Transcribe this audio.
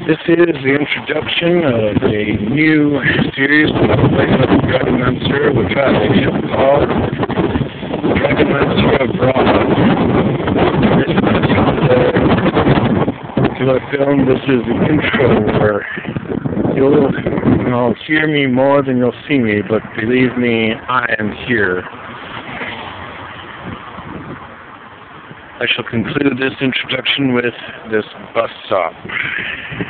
This is the introduction of a new series of Dragonmancer, which I have called Dragonmancer Abroad. This is to my film. This is the intro where you'll hear me more than you'll see me, but believe me, I am here. I shall conclude this introduction with this bus stop.